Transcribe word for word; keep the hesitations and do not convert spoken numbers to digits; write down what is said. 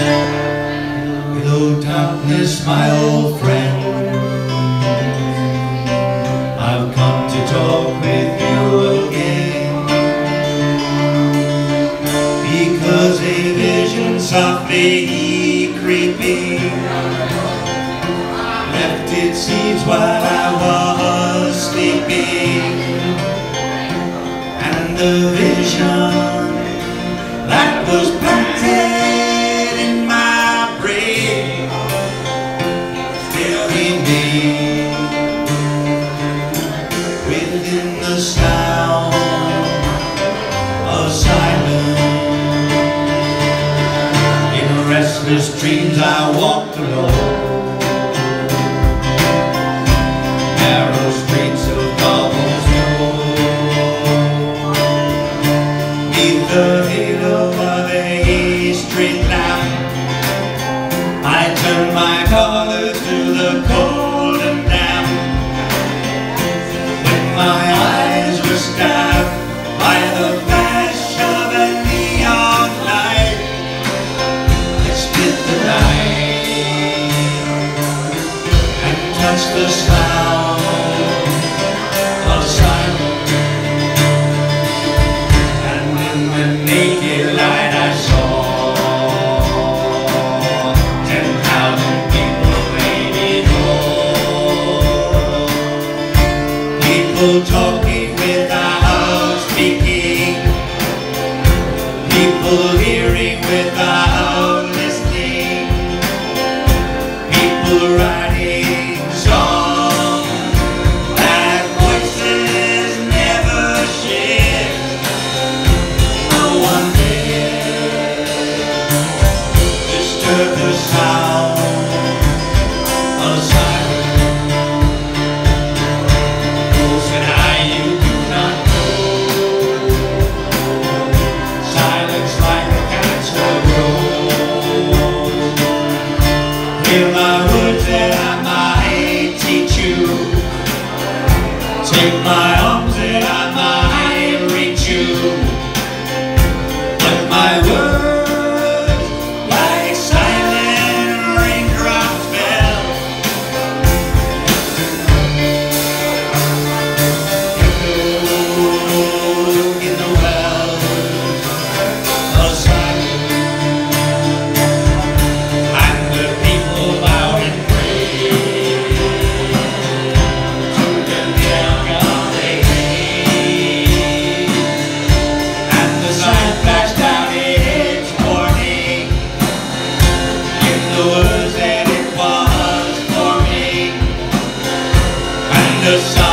Hello darkness, my old friend, I've come to talk with you again, because a vision softly creeping left its seeds while I was sleeping, and the vision that was planted in my brain still remains within the sound of silence. In restless dreams I walked alone, narrow streets of cobblestone, neath the halo of a street lamp. I turned my collar to the cold and damp. When my eyes were stabbed by the flash of a neon light, I split the night and touched the sound of silence. And in the naked light I saw ten thousand people waiting home, people talking without speaking, people hearing without listening, people writing songs that voices never shared. No one dared disturb the sound of silence. Oh, said I, you do not know, silence like a cancer grows. Hear my words that I might teach you, take my arms that I might reach you, but my words like silent raindrops fell, echoed in the wells of silence. And the people bowed and prayed to the young God they hate. And the sign flashed out its warning in the words that it was forming. And the sign